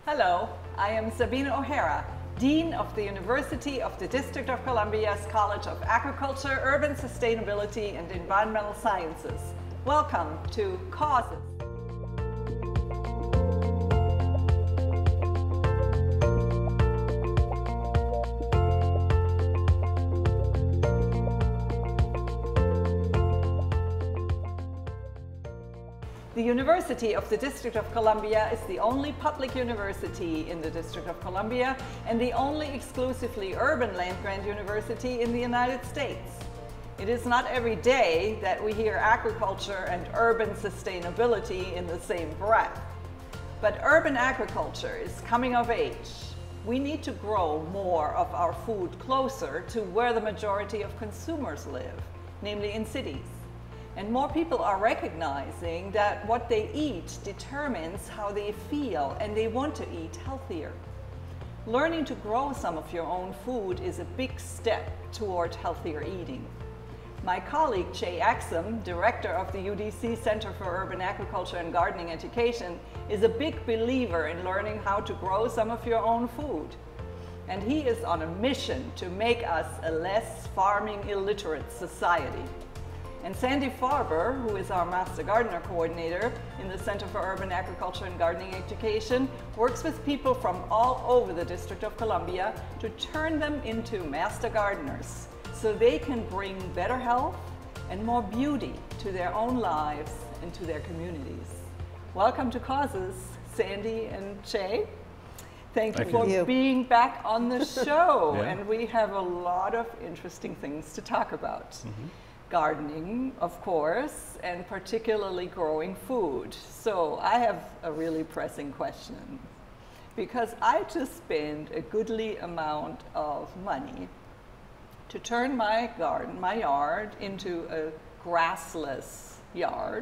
Hello, I am Sabine O'Hara, Dean of the University of the District of Columbia's College of Agriculture, Urban Sustainability and Environmental Sciences. Welcome to Causes. The University of the District of Columbia is the only public university in the District of Columbia and the only exclusively urban land-grant university in the United States. It is not every day that we hear agriculture and urban sustainability in the same breath. But urban agriculture is coming of age. We need to grow more of our food closer to where the majority of consumers live, namely in cities. And more people are recognizing that what they eat determines how they feel and they want to eat healthier. Learning to grow some of your own food is a big step toward healthier eating. My colleague Che Axum, director of the UDC Center for Urban Agriculture and Gardening Education, is a big believer in learning how to grow some of your own food. And he is on a mission to make us a less farming illiterate society. And Sandy Farber, who is our Master Gardener Coordinator in the Center for Urban Agriculture and Gardening Education, works with people from all over the District of Columbia to turn them into Master Gardeners so they can bring better health and more beauty to their own lives and to their communities. Welcome to Causes, Sandy and Che. Thank you for being back on the show. Yeah. And we have a lot of interesting things to talk about. Mm-hmm. Gardening, of course, and particularly growing food. So I have a really pressing question, because I just spend a goodly amount of money to turn my garden, my yard, into a grassless yard.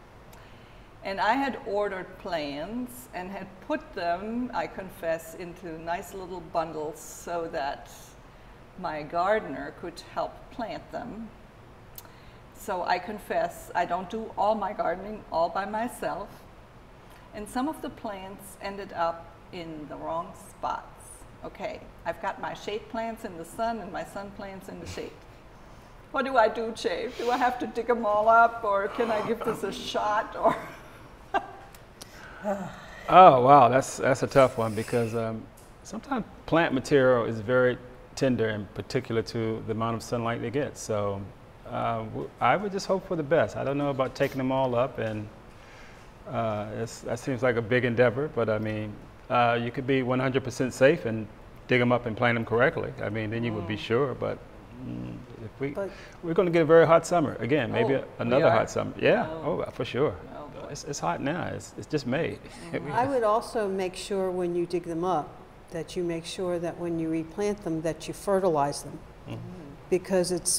And I had ordered plants and had put them, I confess, into nice little bundles so that my gardener could help plant them. So I confess, I don't do all my gardening all by myself. And some of the plants ended up in the wrong spots. Okay, I've got my shade plants in the sun and my sun plants in the shade. What do I do, Che? Do I have to dig them all up, or can I give this a shot? Or Oh, wow, that's a tough one, because sometimes plant material is very tender and particular to the amount of sunlight they get. So I would just hope for the best. I don't know about taking them all up, and that seems like a big endeavor, but I mean, you could be 100% safe and dig them up and plant them correctly. I mean, then you would be sure, but we're going to get a very hot summer. Again, maybe another hot summer. Yeah, for sure. It's hot now. It's just May. I would also make sure when you dig them up that you make sure that when you replant them that you fertilize them. Mm-hmm. Because it's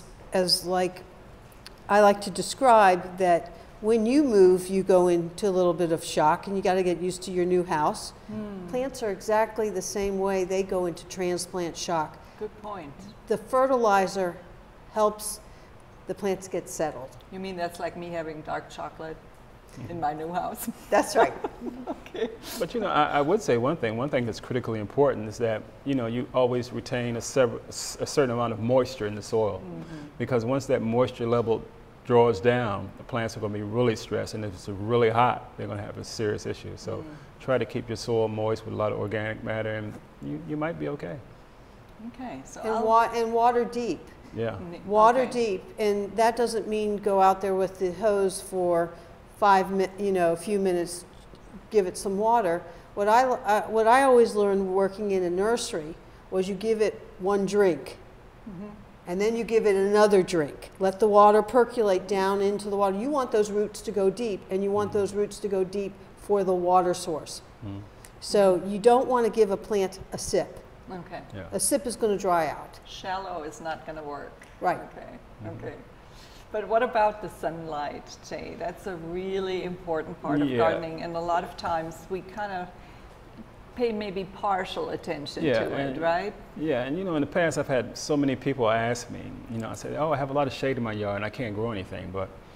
I like to describe that when you move, you go into a little bit of shock and you got to get used to your new house. Plants are exactly the same way. They go into transplant shock. Good point. The fertilizer helps the plants get settled. You mean that's like me having dark chocolate in my new house? That's right. Okay. But I would say one thing that's critically important is that you always retain a certain amount of moisture in the soil, because once that moisture level draws down, the plants are going to be really stressed, and if it's really hot, they're going to have a serious issue. So try to keep your soil moist with a lot of organic matter, and you might be okay. Okay. So and water deep. Yeah. Water deep, and that doesn't mean go out there with the hose for a few minutes, give it some water. What I always learned working in a nursery was you give it one drink, and then you give it another drink. Let the water percolate down into the water. You want those roots to go deep, and you want those roots to go deep for the water source. So you don't want to give a plant a sip. Okay. Yeah. A sip is going to dry out. Shallow is not going to work. Right. Okay. Okay. But what about the sunlight, Che? That's a really important part of gardening, and a lot of times we kind of pay maybe partial attention to it, right? Yeah, and in the past I've had so many people ask me, I said, oh, I have a lot of shade in my yard and I can't grow anything, but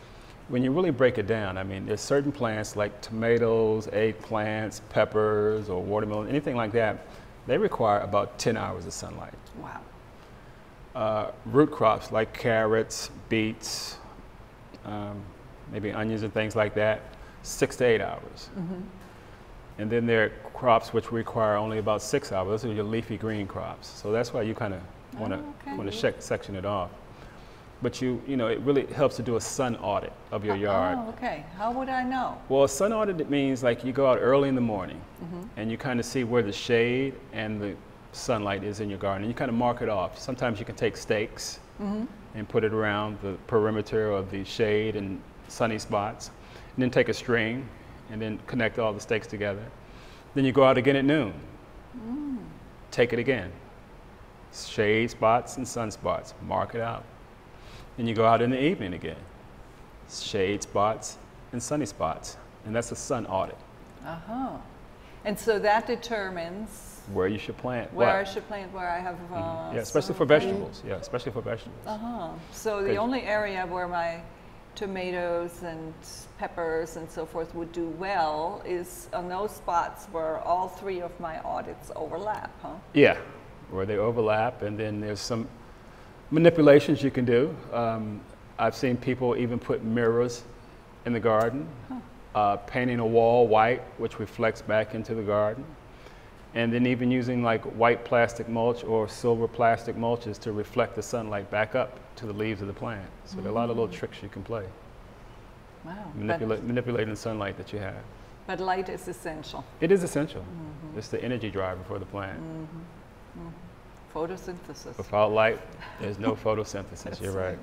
when you really break it down, I mean, there's certain plants like tomatoes, eggplants, peppers, or watermelon, anything like that, they require about 10 hours of sunlight. Wow. Root crops like carrots, beets, maybe onions and things like that, 6 to 8 hours. Mm-hmm. And then there are crops which require only about 6 hours. Those are your leafy green crops. So that's why you kind of want to section it off. But you know, it really helps to do a sun audit of your yard. Oh, okay. How would I know? Well, a sun audit, it means like you go out early in the morning and you kind of see where the shade and the sunlight is in your garden. And you kind of mark it off. Sometimes you can take stakes and put it around the perimeter of the shade and sunny spots. And then take a string and then connect all the stakes together. Then you go out again at noon. Take it again. Shade spots and sun spots. Mark it out. Then you go out in the evening again. Shade spots and sunny spots. And that's a sun audit. Uh-huh. And so that determines where you should plant. Where I should plant, where I have yeah, especially for vegetables. Yeah, especially for vegetables. Uh-huh. So the only area where my tomatoes and peppers and so forth would do well is on those spots where all three of my audits overlap, huh? Yeah, where they overlap, and then there's some manipulations you can do. I've seen people even put mirrors in the garden, painting a wall white, which reflects back into the garden, and then even using like white plastic mulch or silver plastic mulches to reflect the sunlight back up to the leaves of the plant. So there are a lot of little tricks you can play. Wow. Manipulating the sunlight that you have. But light is essential. It is essential. It's the energy driver for the plant. Photosynthesis. Without light, there's no photosynthesis. You're right.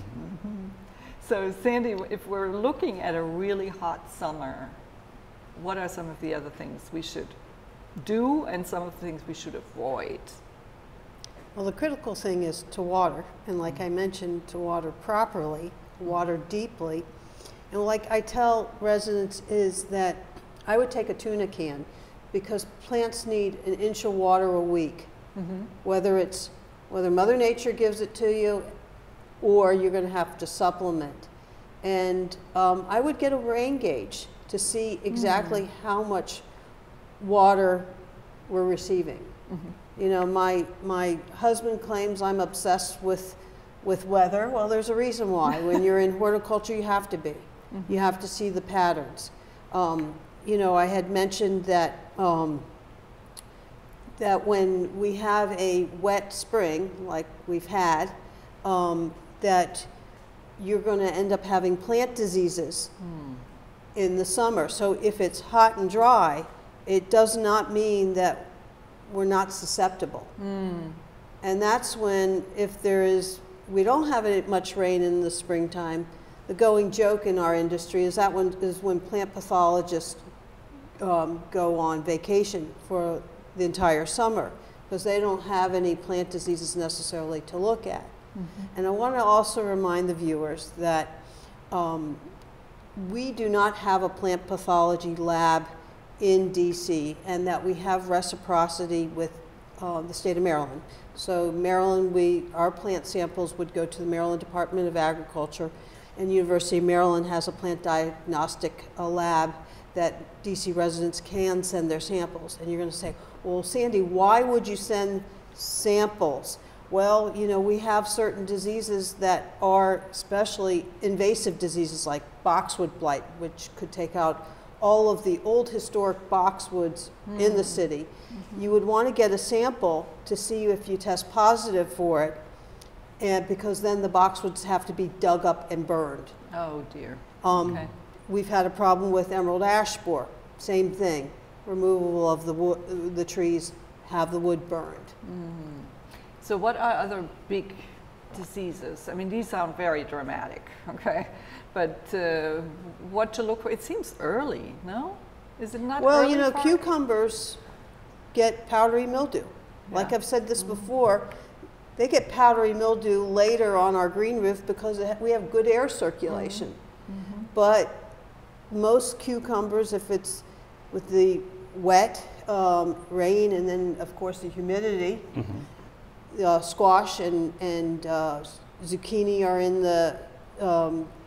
So Sandy, if we're looking at a really hot summer, what are some of the other things we should do and some of the things we should avoid? Well, the critical thing is to water, and like I mentioned, to water properly, water deeply. And like I tell residents is that I would take a tuna can because plants need an inch of water a week, whether Mother Nature gives it to you or you're going to have to supplement. And I would get a rain gauge to see exactly how much water we're receiving. You know, my husband claims I'm obsessed with weather. Well, there's a reason why. When you're in horticulture, you have to be. You have to see the patterns. You know, I had mentioned that that when we have a wet spring, like we've had, that you're going to end up having plant diseases in the summer. So if it's hot and dry, it does not mean that we're not susceptible. And that's when, if we don't have much rain in the springtime, the going joke in our industry is when plant pathologists go on vacation for the entire summer because they don't have any plant diseases necessarily to look at. And I want to also remind the viewers that we do not have a plant pathology lab in DC, and that we have reciprocity with the state of Maryland. So Maryland, our plant samples would go to the Maryland Department of Agriculture, and University of Maryland has a plant diagnostic lab that DC residents can send their samples. And you're going to say, well, Sandy, why would you send samples? Well, you know, we have certain diseases that are especially invasive diseases like boxwood blight, which could take out all of the old historic boxwoods in the city. You would want to get a sample to see if you test positive for it, and because then the boxwoods have to be dug up and burned. Oh dear. Okay. We've had a problem with emerald ash borer. Same thing. Removal of the trees, have the wood burned. So what are other big diseases? I mean, these sound very dramatic, okay? But what to look for? It seems early, no? Is it not early? Well, you know, cucumbers get powdery mildew. Like I've said this before, they get powdery mildew later on our green roof because we have good air circulation. But most cucumbers, if it's with the wet rain and then, of course, the humidity, squash and zucchini are in the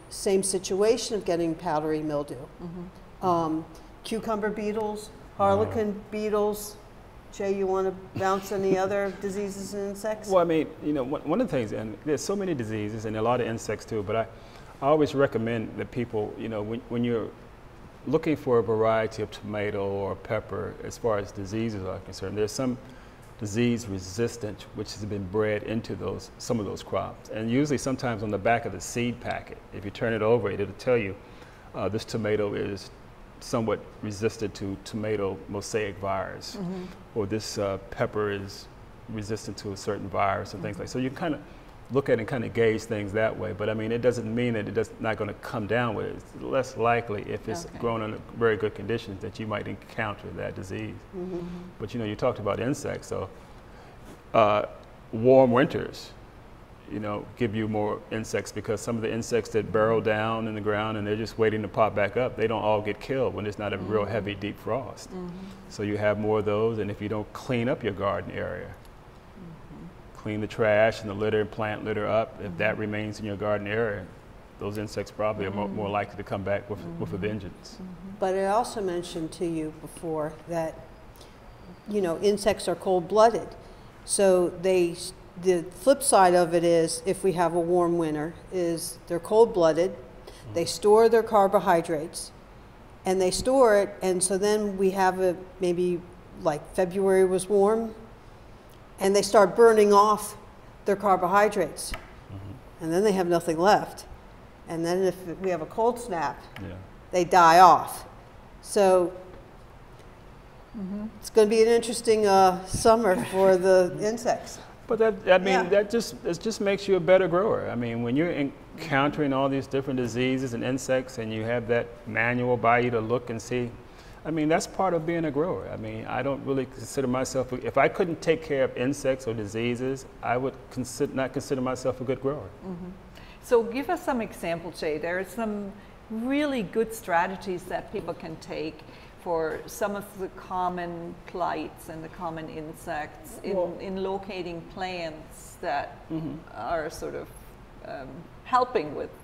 same situation of getting powdery mildew. Cucumber beetles, harlequin beetles. Jay, you want to bounce any other diseases and insects? Well, I mean, you know, one of the things, and there's so many diseases and a lot of insects too, but I always recommend that people, you know, when you're looking for a variety of tomato or pepper, as far as diseases are concerned, there's some disease resistant which has been bred into some of those crops. And usually sometimes on the back of the seed packet, if you turn it over, it'll tell you this tomato is somewhat resistant to tomato mosaic virus, or this pepper is resistant to a certain virus and things like that. So you kind of look at it and kind of gauge things that way. But I mean, it doesn't mean that it's not going to come down with it. It's less likely if it's grown under very good conditions that you might encounter that disease. But you know, you talked about insects, so warm winters, you know, give you more insects, because some of the insects that burrow down in the ground and they're just waiting to pop back up, they don't all get killed when there's not a real heavy deep frost. So you have more of those, and if you don't clean up your garden area, clean the trash and the litter and plant litter up, if that remains in your garden area, those insects probably are more likely to come back with a vengeance. But I also mentioned to you before that, you know, insects are cold-blooded. So the flip side of it is, if we have a warm winter, is they're cold-blooded, they store their carbohydrates, and they store it, and so then we have maybe like February was warm, and they start burning off their carbohydrates, and then they have nothing left. And then if we have a cold snap, they die off. So it's going to be an interesting summer for the insects. But that just makes you a better grower. I mean, when you're encountering all these different diseases and insects, and you have that manual by you to look and see, I mean, that's part of being a grower. I mean, I don't really consider myself, if I couldn't take care of insects or diseases, I would not consider myself a good grower. So give us some examples, Jay. There are some really good strategies that people can take for some of the common plights and the common insects in locating plants that are sort of helping with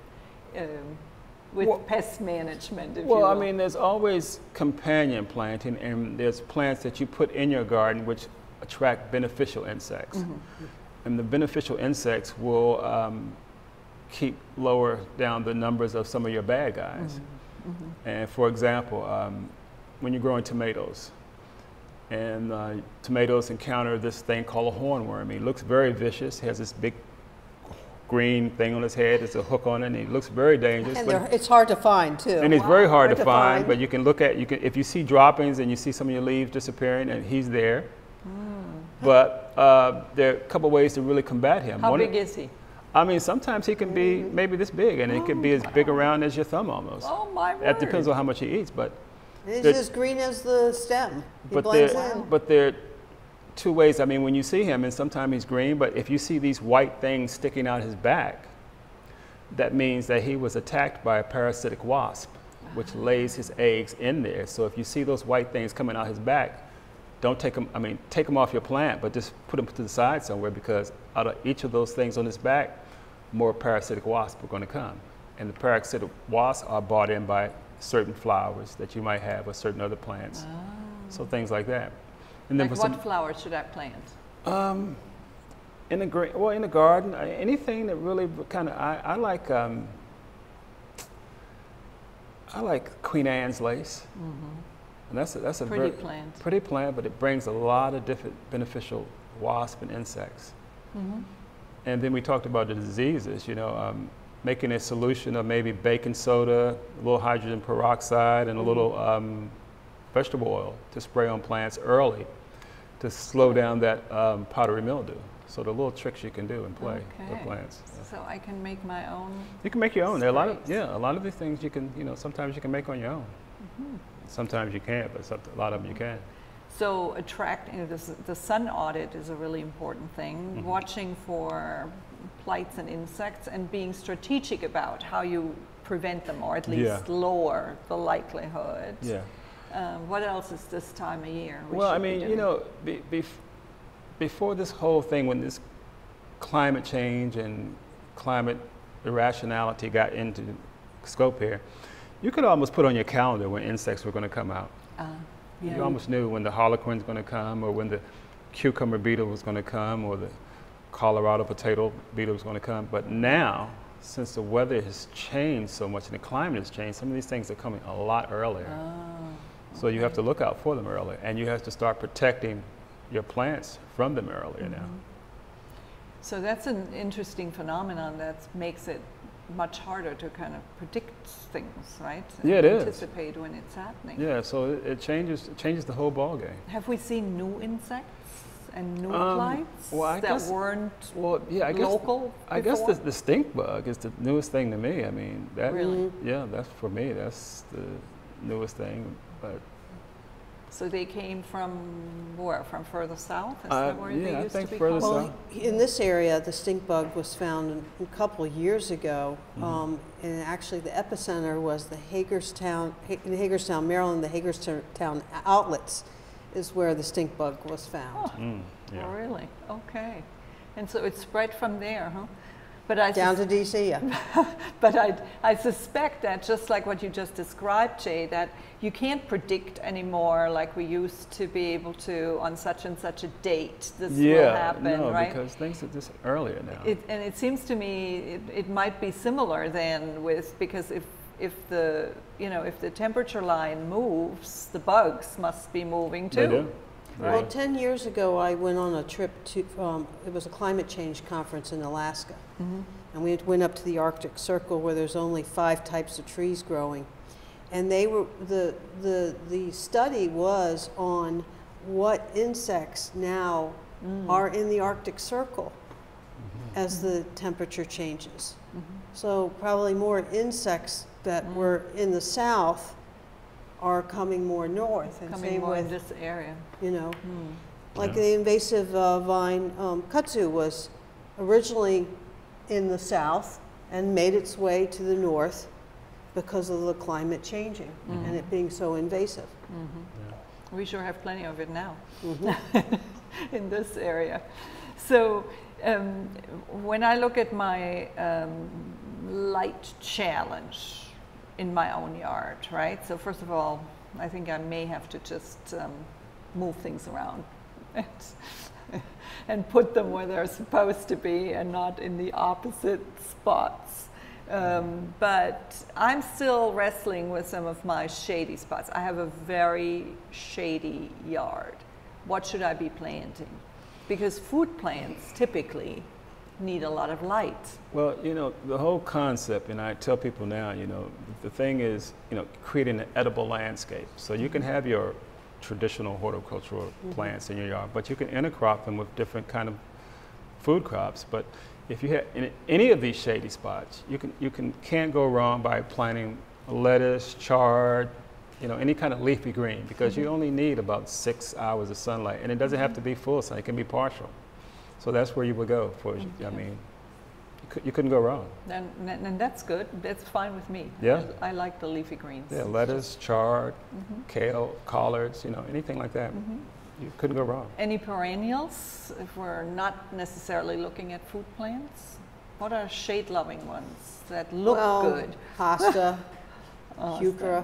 pest management. Well, I mean, there's always companion planting, and there's plants that you put in your garden which attract beneficial insects. And the beneficial insects will keep lower down the numbers of some of your bad guys. And for example, when you're growing tomatoes, and tomatoes encounter this thing called a hornworm. He looks very vicious. He has this big green thing on his head. There's a hook on it, and he looks very dangerous. And it's hard to find too. And it's very hard to find, but you can look at, if you see droppings and you see some of your leaves disappearing, and he's there. But there are a couple ways to really combat him. How big is he? I mean, sometimes he can be maybe this big, and it could be as big around as your thumb almost. Oh my word. That depends on how much he eats, but it's as green as the stem. He blends in. But there are two ways. I mean, when you see him, and sometimes he's green, but if you see these white things sticking out his back, that means that he was attacked by a parasitic wasp, which lays his eggs in there. So if you see those white things coming out his back, don't take them, I mean, take them off your plant, but just put them to the side somewhere, because out of each of those things on his back, more parasitic wasps are going to come. And the parasitic wasps are brought in by certain flowers that you might have or certain other plants. So things like that. And then like what flowers should I plant? In the garden, anything that really kind of, I like Queen Anne's lace. And that's a pretty very plant. Pretty plant, but it brings a lot of different beneficial wasps and insects. And then we talked about the diseases, you know, making a solution of maybe baking soda, a little hydrogen peroxide, and a little vegetable oil to spray on plants early to slow down that powdery mildew. So the little tricks you can do and play with plants. So I can make my own. You can make your own. There are a lot of these things you can, you know, sometimes you can make on your own. Sometimes you can't, but a lot of them you can. So attracting, the sun audit is a really important thing. Watching for plights and insects and being strategic about how you prevent them, or at least lower the likelihood. What else is this time of year? Well, I mean, you know, before this whole thing, when this climate change and climate irrationality got into scope here, you could almost put on your calendar when insects were going to come out. Yeah. You almost knew when the harlequin's going to come, or when the cucumber beetle was going to come, or the Colorado potato beetle was going to come. But now, since the weather has changed so much and the climate has changed, some of these things are coming a lot earlier. So you have to look out for them earlier, and you have to start protecting your plants from them earlier now. So that's an interesting phenomenon that makes it much harder to kind of predict things, right? Yeah, it is. Anticipate when it's happening. Yeah, so it changes the whole ball game. Have we seen new insects and new blights that weren't local I guess before? the stink bug is the newest thing to me. I mean, that Really? Yeah, that's for me. That's the newest thing. But so they came from where? From further south? Is that where they I used think to be further called? south. Well, in this area, the stink bug was found a couple of years ago, and actually the epicenter was the Hagerstown, in Hagerstown, Maryland. The Hagerstown outlets is where the stink bug was found. Oh, really? Okay. And so it spread from there, huh? But Down to DC, yeah. But I suspect that, just like what you just described, Che, that you can't predict anymore like we used to be able to on such and such a date. This will happen, right? Because things are just earlier now. And it seems to me it might be similar then because if the temperature line moves, the bugs must be moving too. They do. Right. Well, 10 years ago, I went on a trip to, it was a climate change conference in Alaska. And we went up to the Arctic Circle where there's only 5 types of trees growing. And they were, the study was on what insects now are in the Arctic Circle as the temperature changes. So probably more insects that were in the south are coming more north, and Coming same more with in this area. you know, like the invasive vine kudzu was originally in the south and made its way to the north because of the climate changing and it being so invasive. We sure have plenty of it now in this area. So when I look at my light challenge in my own yard, right? So first of all, I think I may have to just move things around and put them where they're supposed to be and not in the opposite spots. But I'm still wrestling with some of my shady spots. I have a very shady yard. What should I be planting? Because food plants typically need a lot of light. Well, you know, the whole concept, and I tell people now, you know, the thing is, you know, creating an edible landscape. So you can have your traditional horticultural plants in your yard, but you can intercrop them with different kind of food crops. But if you have in any of these shady spots, can't go wrong by planting lettuce, chard, you know, any kind of leafy green, because you only need about 6 hours of sunlight, and it doesn't have to be full sun; it can be partial. So that's where you would go for. I mean, you couldn't go wrong. And that's good. That's fine with me. Yeah. I like the leafy greens. Yeah, lettuce, chard, kale, collards, you know, anything like that. You couldn't go wrong. Any perennials, if we're not necessarily looking at food plants? What are shade-loving ones that look good? Hosta, heuchera.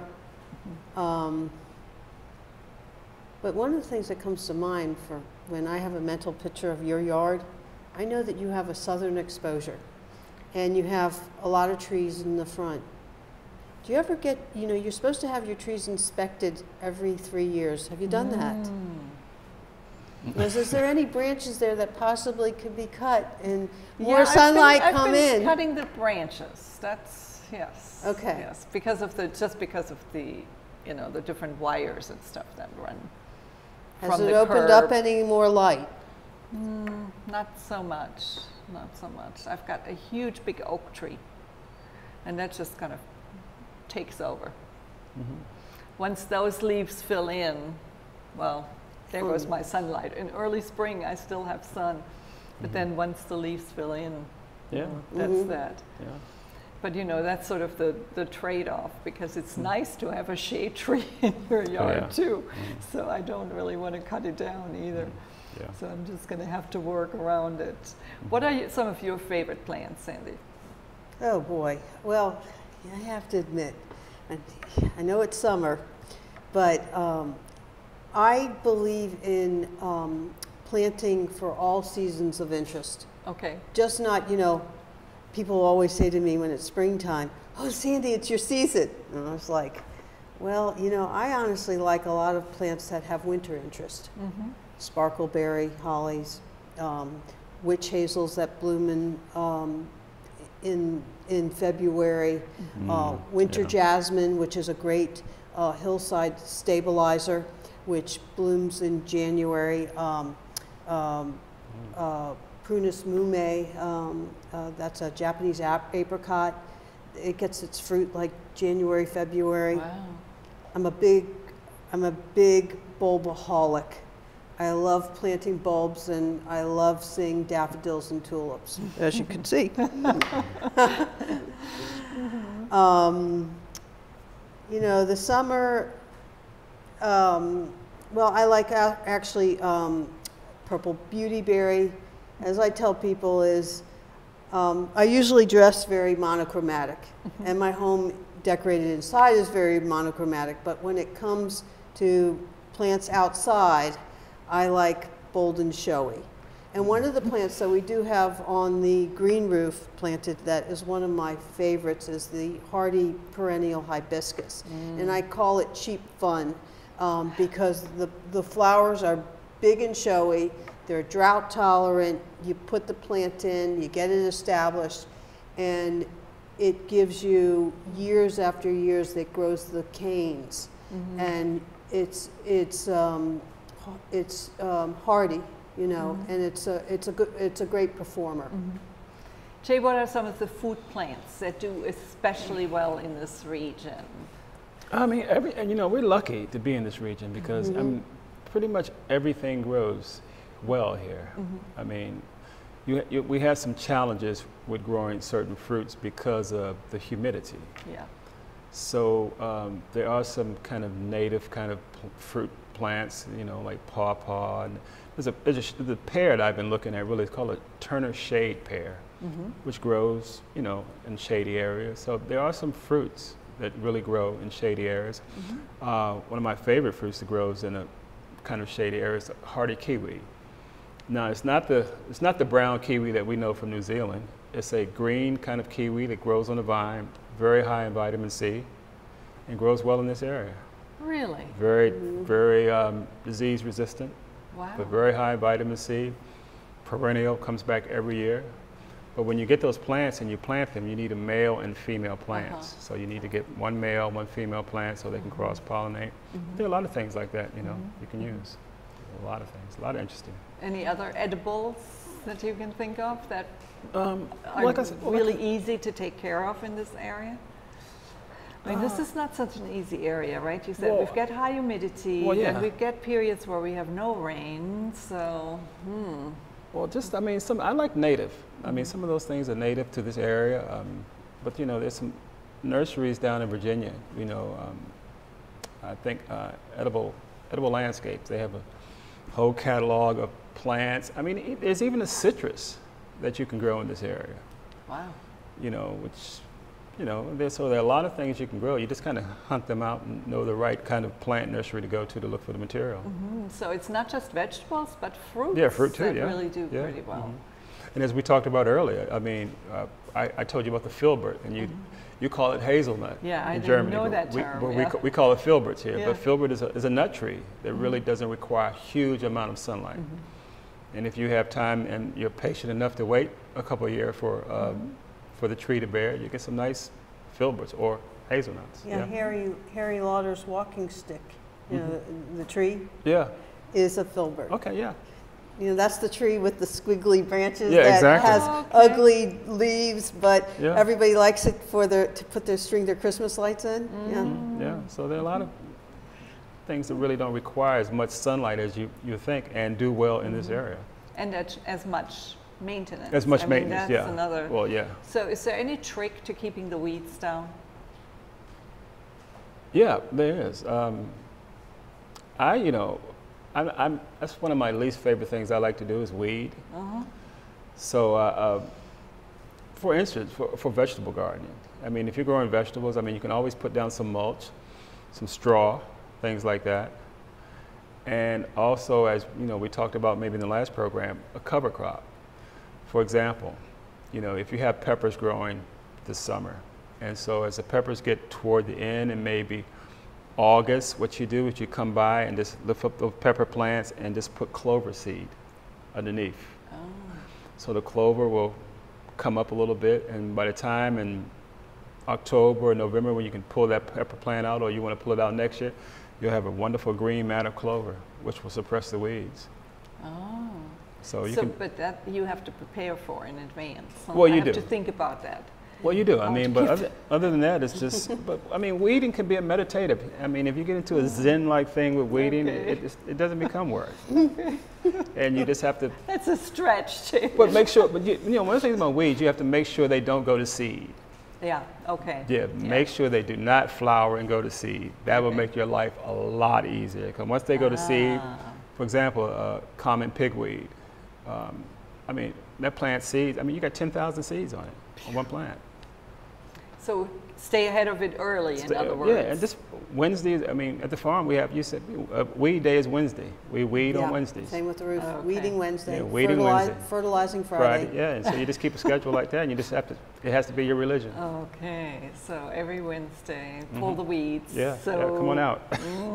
But one of the things that comes to mind for when I have a mental picture of your yard, I know that you have a southern exposure and you have a lot of trees in the front. Do you ever get, you know, you're supposed to have your trees inspected every 3 years. Have you done that? Is there any branches there that possibly could be cut and more sunlight come in? I've been cutting the branches. That's, yes. Okay. Yes, because of the, you know, the different wires and stuff that run Has from it the opened curb. up any more light? Not so much, not so much. I've got a huge big oak tree, and that just kind of takes over. Once those leaves fill in, well, there goes my sunlight. In early spring, I still have sun, but then once the leaves fill in, that's that. Yeah. But you know, that's sort of the trade-off, because it's nice to have a shade tree in your yard too. So I don't really want to cut it down either. Yeah. So I'm just going to have to work around it. What are some of your favorite plants, Sandy? Oh boy. Well, I have to admit, and I know it's summer, but I believe in planting for all seasons of interest. Okay. Just not, you know, people always say to me when it's springtime, "Oh, Sandy, it's your season." And I was like, well, you know, I honestly like a lot of plants that have winter interest. Mm-hmm. Sparkleberry, hollies, witch hazels that bloom in February, winter jasmine, which is a great hillside stabilizer, which blooms in January. Prunus mume, that's a Japanese apricot. It gets its fruit like January, February. Wow. I'm a big bulbaholic. I love planting bulbs, and I love seeing daffodils and tulips, as you can see. You know, the summer, well, I like actually purple beautyberry. As I tell people is, I usually dress very monochromatic, and my home decorated inside is very monochromatic, but when it comes to plants outside, I like bold and showy. And one of the plants that we do have on the green roof planted that is one of my favorites is the hardy perennial hibiscus. And I call it cheap fun because the flowers are big and showy, they're drought tolerant, you put the plant in, you get it established, and it gives you years after years that grows the canes. And it's hardy, you know, and it's a great performer. Che, what are some of the food plants that do especially well in this region? I mean, you know, we're lucky to be in this region because I mean, pretty much everything grows well here. I mean, we have some challenges with growing certain fruits because of the humidity. Yeah. So there are some kind of native kind of fruit plants, you know, like pawpaw. And there's a pear that I've been looking at, really, it's called a Turner shade pear, which grows, you know, in shady areas. So there are some fruits that really grow in shady areas. One of my favorite fruits that grows in a kind of shady area is hardy kiwi. Now, it's not the brown kiwi that we know from New Zealand. It's a green kind of kiwi that grows on a vine, very high in vitamin C, and grows well in this area. Really? Very, very disease resistant, Wow. but very high in vitamin C. Perennial, comes back every year. But when you get those plants and you plant them, you need a male and female plants. So you need to get one male, one female plant so they can cross-pollinate. There are a lot of things like that, you know, you can use. A lot of things, a lot of interesting. Any other edibles that you can think of that are like I said, really easy to take care of in this area? I mean, this is not such an easy area, right? You said well, we've got high humidity, well, yeah. and we've got periods where we have no rain, so, Well, just, I mean, I like native. I mean, some of those things are native to this area, but, you know, there's some nurseries down in Virginia, you know, I think edible landscapes. They have a whole catalog of plants. I mean, there's even a citrus that you can grow in this area. Wow. You know, which, you know, so there are a lot of things you can grow. You just kind of hunt them out and know the right kind of plant nursery to go to look for the material. So it's not just vegetables, but fruits. Yeah, fruit too, that yeah. really do Yeah. pretty well. And as we talked about earlier, I mean, I told you about the filbert, and you call it hazelnut Yeah, I in didn't Germany. know but that term, yeah. we call it filberts here, Yeah. but filbert is a nut tree that really doesn't require a huge amount of sunlight. And if you have time and you're patient enough to wait a couple of years for the tree to bear, you get some nice filberts or hazelnuts. Yeah, Harry Lauder's walking stick, you know, the tree Yeah. is a filbert. Okay. Yeah. You know, that's the tree with the squiggly branches Yeah, that exactly. has ugly leaves, but Yeah. everybody likes it to string their Christmas lights in. Yeah. So there are a lot of things that really don't require as much sunlight as you think and do well in this area. And as much maintenance. As much I mean, maintenance, that's yeah. another. Well, yeah. So is there any trick to keeping the weeds down? Yeah, there is. That's one of my least favorite things I like to do is weed. So For instance, for vegetable gardening, I mean, if you're growing vegetables, I mean, you can always put down some mulch, some straw, things like that. And also, as you know, we talked about maybe in the last program, a cover crop. For example, you know, if you have peppers growing this summer, and so as the peppers get toward the end and maybe August, what you do is you come by and just lift up those pepper plants and just put clover seed underneath. Oh. So the clover will come up a little bit, and by the time in October or November when you can pull that pepper plant out, or you want to pull it out next year, you'll have a wonderful green mat of clover, which will suppress the weeds. Oh. But that you have to prepare for in advance. So well, you have do. to think about that. Well, you do. I mean, but other than that, it's just, but I mean, weeding can be a meditative. I mean, if you get into a Zen-like thing with weeding, it doesn't become work. And you just have to. That's a stretch, too. But make sure, but you know, one of the things about weeds, you have to make sure they don't go to seed. Yeah, okay. Yeah, make sure they do not flower and go to seed. That will make your life a lot easier. Because once they go to seed, for example, common pigweed, I mean, that plant seeds, I mean, you got 10,000 seeds on it, on one plant. So stay ahead of it early, in other words. Yeah, and just Wednesdays, I mean, at the farm we have, you said, weed day is Wednesday. We weed on Wednesdays. Same with the roof. Okay. Weeding Wednesday, fertilizing Friday. Yeah, and so you just keep a schedule like that, and you just have to, it has to be your religion. Okay, so every Wednesday, pull the weeds. Yeah, so, yeah, come on out.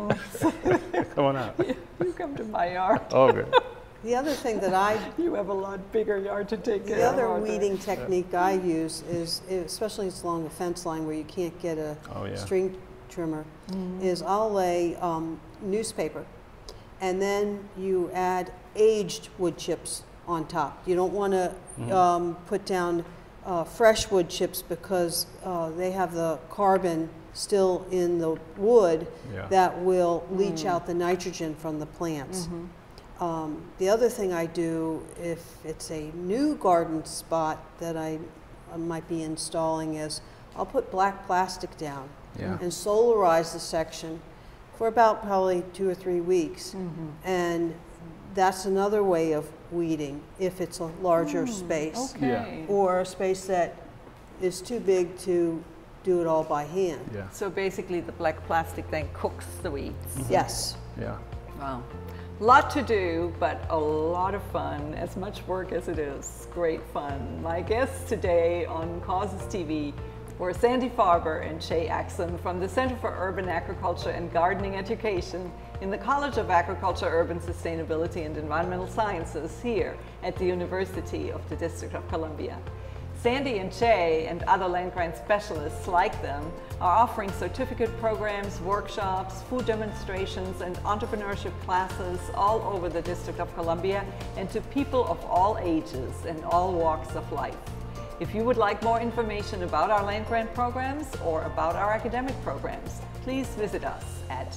Come on out. You come to my yard. Oh, good. The other thing that you have a lot bigger yard to take care of. The other weeding technique I use is, especially it's along the fence line where you can't get a string trimmer, is I'll lay newspaper, and then you add aged wood chips on top. You don't want to put down fresh wood chips because they have the carbon still in the wood that will leach out the nitrogen from the plants. The other thing I do, if it's a new garden spot that I might be installing, is I'll put black plastic down and solarize the section for about probably 2 or 3 weeks. And that's another way of weeding if it's a larger space or a space that is too big to do it all by hand. So basically the black plastic then cooks the weeds. Yes. Yeah. Wow. Lot to do, but a lot of fun, as much work as it is. Great fun. My guests today on Causes TV were Sandy Farber and Che Axum from the Center for Urban Agriculture and Gardening Education in the College of Agriculture, Urban Sustainability and Environmental Sciences here at the University of the District of Columbia. Sandy and Che and other land grant specialists like them are offering certificate programs, workshops, food demonstrations, and entrepreneurship classes all over the District of Columbia and to people of all ages and all walks of life. If you would like more information about our land grant programs or about our academic programs, please visit us at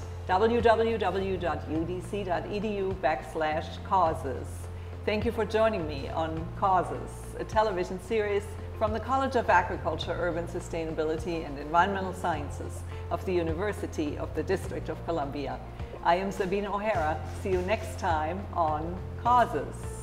www.udc.edu/causes. Thank you for joining me on Causes, a television series from the College of Agriculture, Urban Sustainability and Environmental Sciences of the University of the District of Columbia. I am Sabine O'Hara. See you next time on Causes.